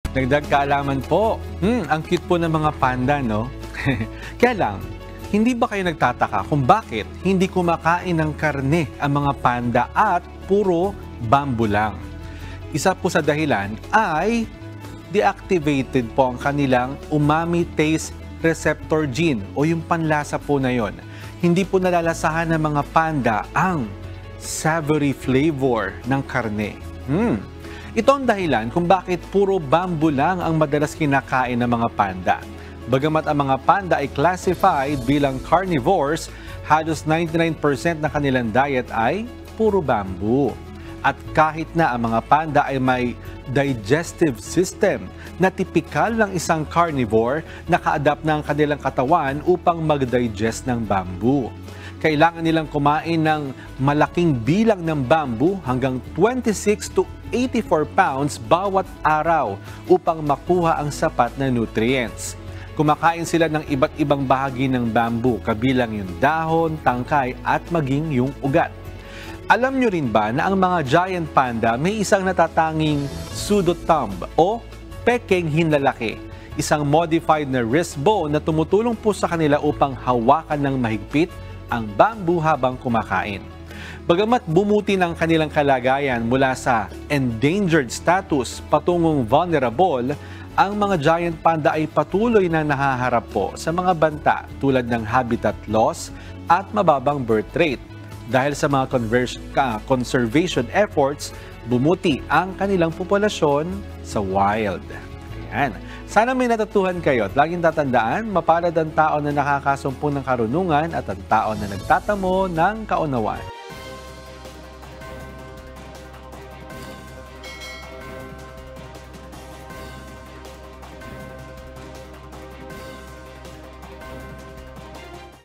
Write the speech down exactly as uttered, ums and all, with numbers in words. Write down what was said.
Dagdag kaalaman po. Hmm, ang cute po ng mga panda, no? Kaya lang, hindi ba kayo nagtataka kung bakit hindi kumakain ng karne ang mga panda at puro bamboo lang? Isa po sa dahilan ay deactivated po ang kanilang umami taste receptor gene o yung panlasa po na yon. Hindi po nalalasahan ng mga panda ang savory flavor ng karne. Hmm. Ito ang dahilan kung bakit puro bamboo lang ang madalas kinakain ng mga panda. Bagamat ang mga panda ay classified bilang carnivores, halos ninety-nine percent na kanilang diet ay puro bamboo. At kahit na ang mga panda ay may digestive system na tipikal ng isang carnivore, naka-adapt na ang kanilang katawan upang mag-digest ng bamboo. Kailangan nilang kumain ng malaking bilang ng bamboo hanggang twenty-six to eighty-four pounds bawat araw upang makuha ang sapat na nutrients. Kumakain sila ng iba't ibang bahagi ng bamboo, kabilang yung dahon, tangkay at maging yung ugat. Alam nyo rin ba na ang mga giant panda may isang natatanging pseudo-thumb o pekeng hinlalaki, isang modified na wrist bone na tumutulong po sa kanila upang hawakan ng mahigpit ang bamboo habang kumakain. Bagamat bumuti ng kanilang kalagayan mula sa endangered status patungong vulnerable, ang mga giant panda ay patuloy na nahaharap po sa mga banta tulad ng habitat loss at mababang birth rate. Dahil sa mga conservation efforts, bumuti ang kanilang populasyon sa wild. Ayan. Sana may natutuhan kayo at laging tatandaan, mapalad ang tao na nakakasumpong ng karunungan at ang tao na nagtatamo ng kaunawaan.